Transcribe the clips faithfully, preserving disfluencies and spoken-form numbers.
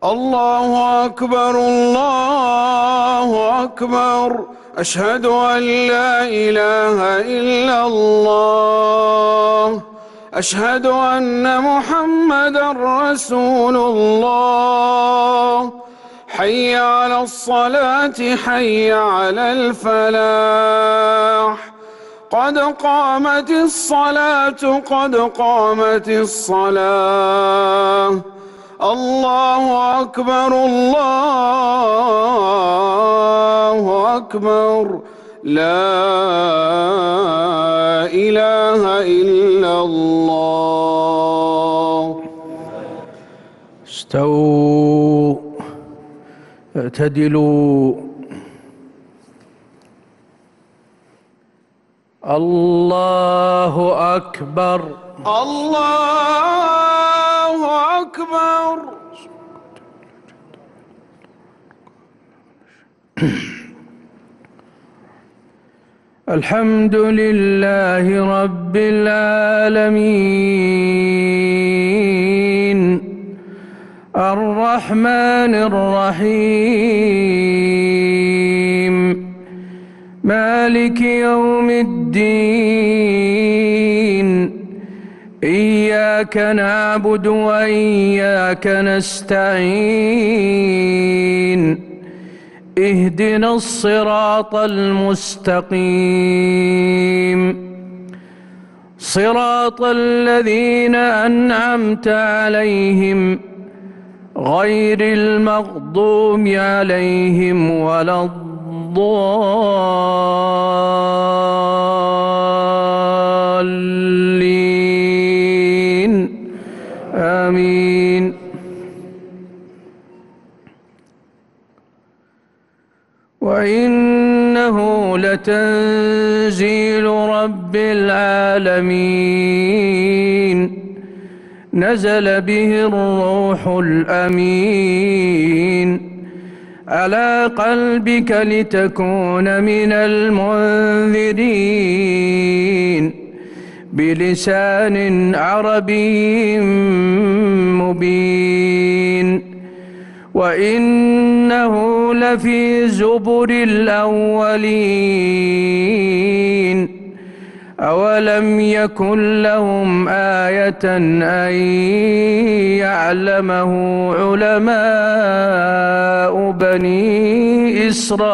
الله أكبر الله أكبر. أشهد أن لا إله إلا الله. أشهد أن محمدًا رسول الله. حي على الصلاة حي على الفلاح. قد قامت الصلاة قد قامت الصلاة. الله أكبر الله أكبر. لا إله إلا الله. استووا اعتدلوا. الله أكبر الله أكبر. الحمد لله رب العالمين الرحمن الرحيم مالك يوم الدين. إياك نعبد وإياك نستعين. اهدنا الصراط المستقيم صراط الذين أنعمت عليهم غير المغضوب عليهم ولا الضالين. آمين. وإنه لتنزيل رب العالمين نزل به الروح الأمين على قلبك لتكون من المنذرين بلسان عربي مبين. وإنه لفي زبر الأولين. أولم يكن لهم آية أن يعلمه علماء بني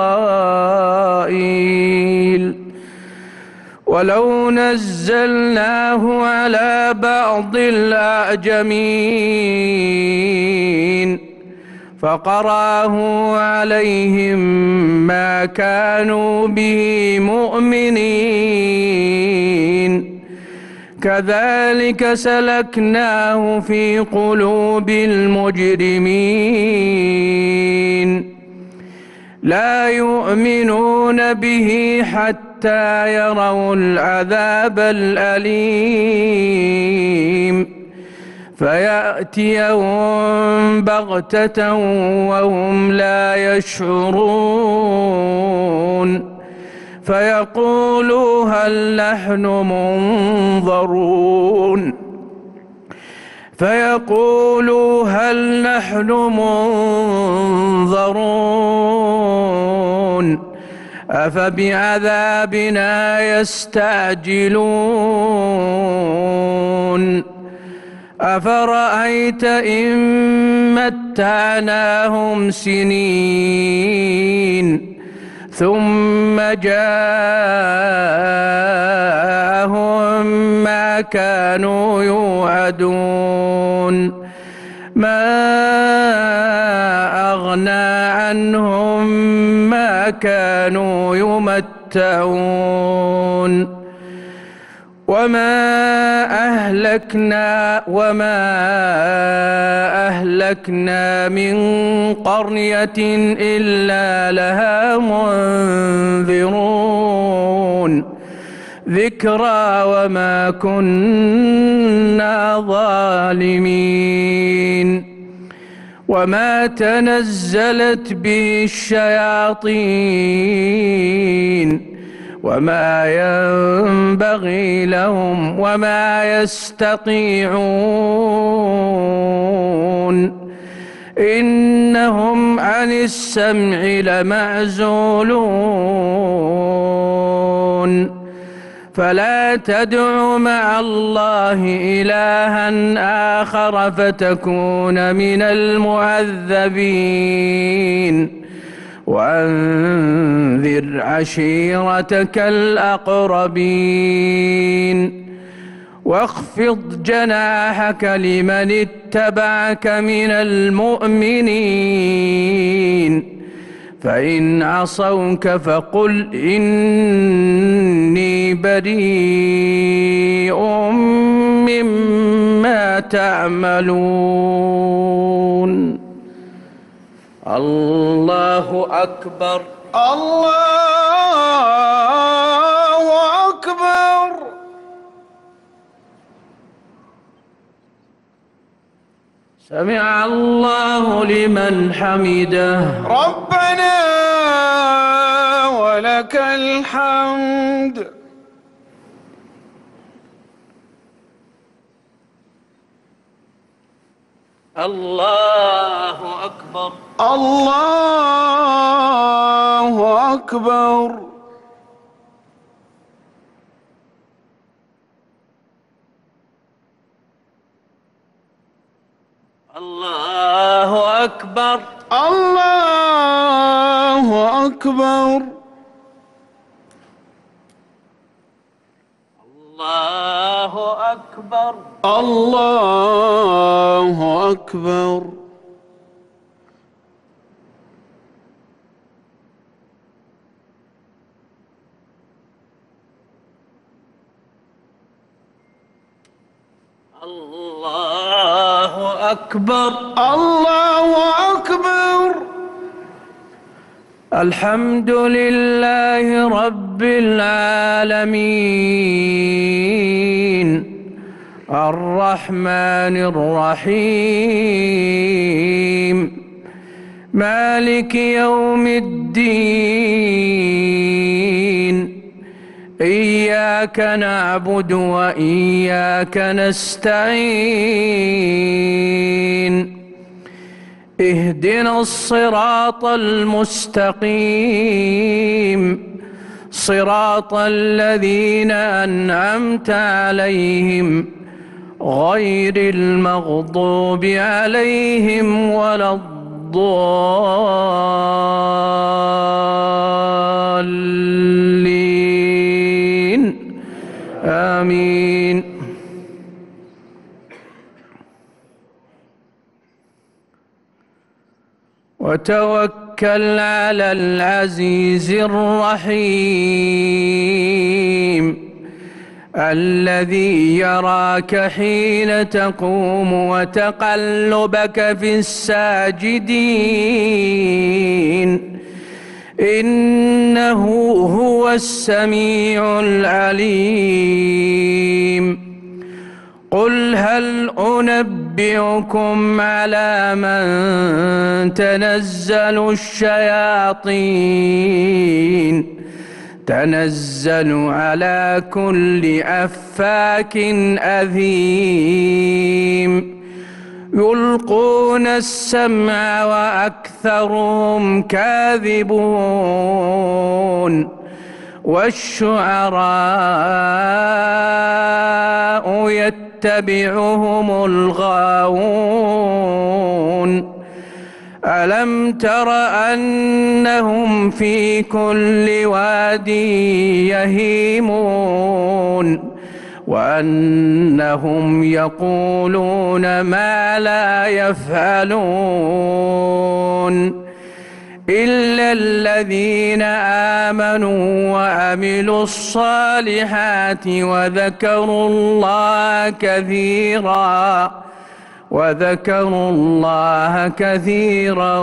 إسرائيل. ولو نزلناه على بعض الأعجمين فقرأه عليهم ما كانوا به مؤمنين. كذلك سلكناه في قلوب المجرمين. لا يؤمنون به حتى يروا العذاب الأليم فيأتيهم بغتة وهم لا يشعرون فيقولوا هل نحن منظرون فيقولوا هل نحن منظرون أفبعذابنا يستعجلون. أفرأيت إن متعناهم سنين ثم جاءهم ما كانوا يوعدون ما أغنى عنهم ما كانوا يمتعون. وما أهلكنا وما أهلكنا من قرية إلا لها منذرون ذكرى وما كنا ظالمين. وما تنزلت به الشياطين وما ينبغي لهم وما يستطيعون إنهم عن السمع لمعزولون فلا تدع مع الله إلها آخر فتكون من المعذبين وأنذر عشيرتك الأقربين واخفض جناحك لمن اتبعك من المؤمنين فإن عصوك فقل إني بريء مما تعملون. الله أكبر. الله أكبر. سمع الله لمن حمده. ربنا ولك الحمد. الله أكبر. الله أكبر. الله أكبر. الله أكبر. الله أكبر. الله أكبر. الله أكبر. الله أكبر. الحمد لله رب العالمين الرحمن الرحيم مالك يوم الدين إياك نعبد وإياك نستعين اهدنا الصراط المستقيم صراط الذين أنعمت عليهم غير المغضوب عليهم ولا الضالين آمين. وتوكل على العزيز الرحيم الذي يراك حين تقوم وتقلبك في الساجدين إنه هو السميع العليم. قل هل أنبئكم على من تنزل الشياطين تنزل على كل أفاك أثيم يلقون السمع وأكثرهم كاذبون والشعراء يتبعهم الغاوون ألم تر أنهم في كل واد يهيمون وأنهم يقولون ما لا يفعلون إلا الذين آمنوا وعملوا الصالحات وذكروا الله كثيرا وذكروا الله كثيرا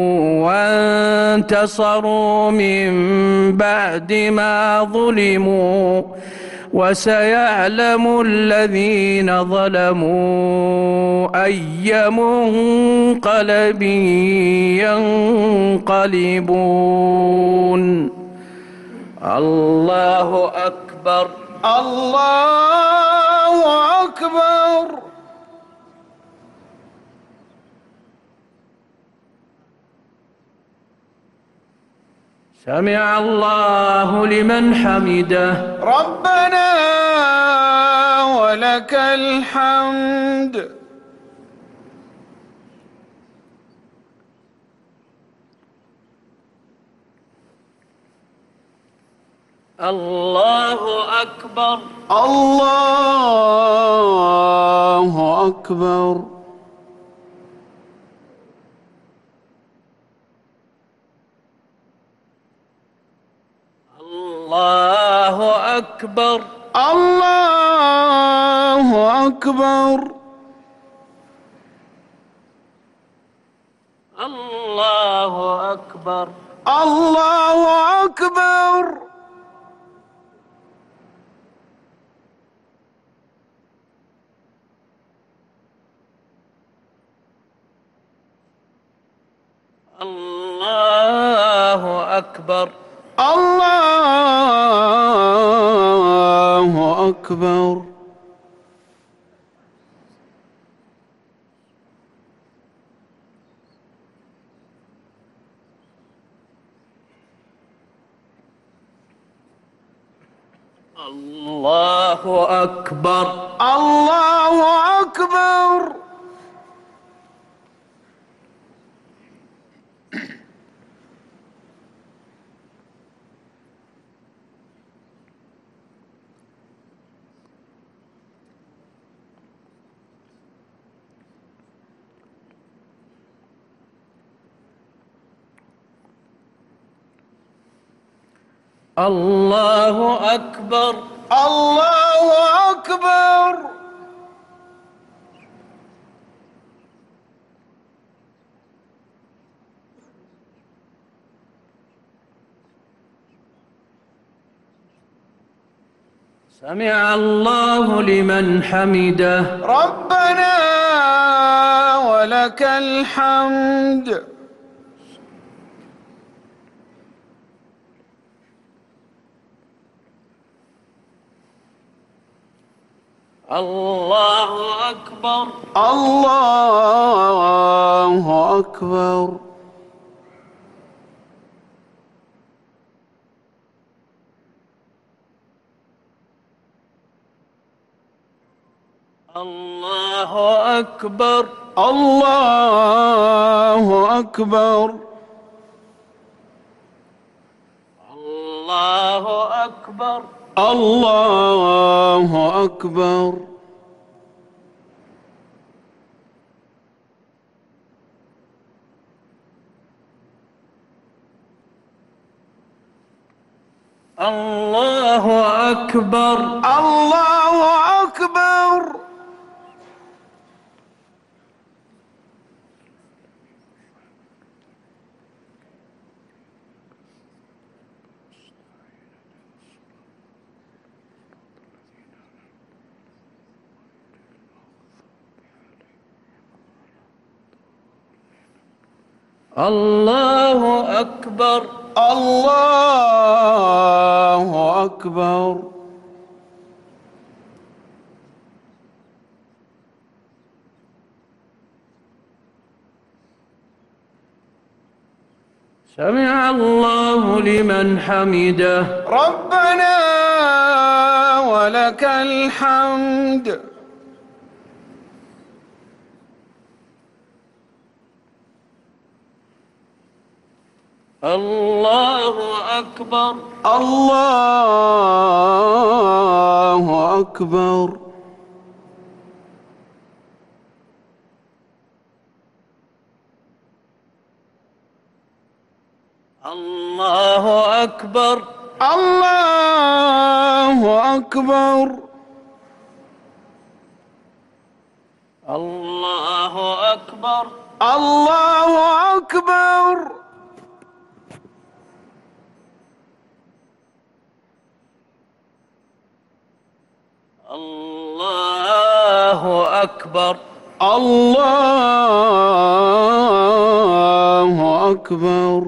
وانتصروا من بعد ما ظلموا وسيعلم الذين ظلموا أي منقلب ينقلبون. الله أكبر. الله أكبر. سمع الله لمن حمده. ربنا ولك الحمد. الله أكبر. الله أكبر. الله أكبر. الله أكبر. الله أكبر. الله أكبر. الله أكبر. الله أكبر. الله أكبر. الله أكبر. الله أكبر. الله أكبر. سمع الله لمن حمده. ربنا ولك الحمد. الله أكبر. الله أكبر. الله أكبر. الله أكبر. الله أكبر. الله أكبر. الله أكبر. الله أكبر. الله أكبر. الله أكبر. سمع الله لمن حمده. ربنا ولك الحمد. الله أكبر. الله أكبر. الله أكبر. الله أكبر. الله أكبر. الله أكبر. الله أكبر. الله أكبر.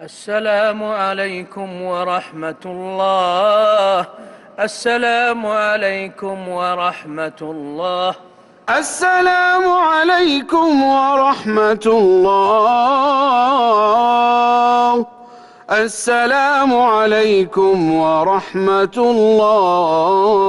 السلام عليكم ورحمة الله. السلام عليكم ورحمة الله. السلام عليكم ورحمة الله. السلام عليكم ورحمة الله.